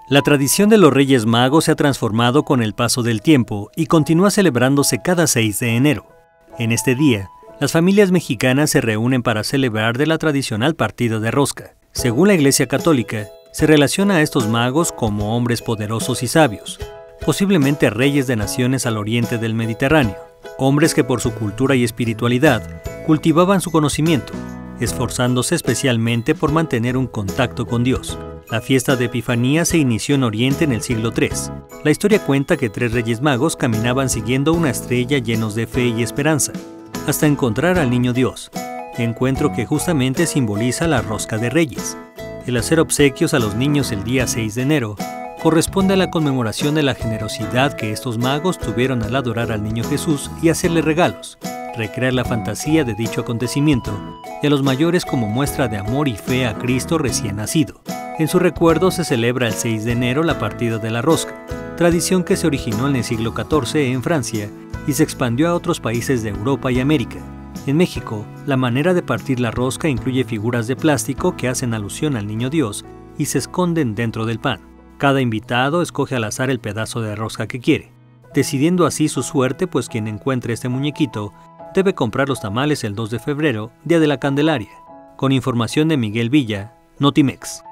La tradición de los Reyes Magos se ha transformado con el paso del tiempo y continúa celebrándose cada 6 de enero. En este día, las familias mexicanas se reúnen para celebrar de la tradicional partida de rosca. Según la Iglesia Católica, se relaciona a estos magos como hombres poderosos y sabios, posiblemente reyes de naciones al oriente del Mediterráneo, hombres que por su cultura y espiritualidad cultivaban su conocimiento, esforzándose especialmente por mantener un contacto con Dios. La fiesta de Epifanía se inició en Oriente en el siglo III. La historia cuenta que 3 reyes magos caminaban siguiendo una estrella llenos de fe y esperanza, hasta encontrar al Niño Dios, encuentro que justamente simboliza la Rosca de Reyes. El hacer obsequios a los niños el día 6 de enero corresponde a la conmemoración de la generosidad que estos magos tuvieron al adorar al Niño Jesús y hacerle regalos, recrear la fantasía de dicho acontecimiento y a los mayores como muestra de amor y fe a Cristo recién nacido. En su recuerdo se celebra el 6 de enero la partida de la rosca, tradición que se originó en el siglo XIV en Francia y se expandió a otros países de Europa y América. En México, la manera de partir la rosca incluye figuras de plástico que hacen alusión al Niño Dios y se esconden dentro del pan. Cada invitado escoge al azar el pedazo de rosca que quiere, decidiendo así su suerte, pues quien encuentre este muñequito debe comprar los tamales el 2 de febrero, Día de la Candelaria. Con información de Miguel Villa, Notimex.